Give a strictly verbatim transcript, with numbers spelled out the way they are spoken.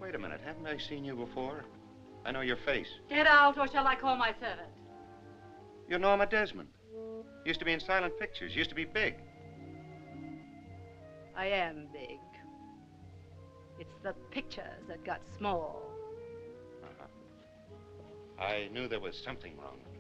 Wait a minute. Haven't I seen you before? I know your face. Get out, or shall I call my servant? You're Norma Desmond. Used to be in silent pictures. Used to be big. I am big. It's the pictures that got small. Uh-huh. I knew there was something wrong with me.